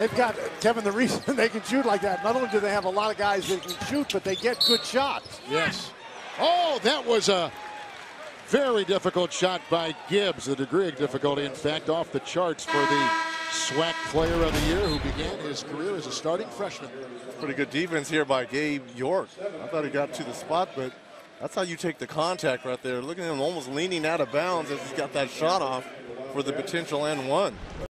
They've got, Kevin, the reason they can shoot like that, not only do they have a lot of guys that can shoot, but they get good shots. Yes. Oh, that was a very difficult shot by Gibbs. The degree of difficulty, in fact, off the charts for the SWAC Player of the Year, who began his career as a starting freshman. Pretty good defense here by Gabe York. I thought he got to the spot, but that's how you take the contact right there. Look at him almost leaning out of bounds as he's got that shot off for the potential N1.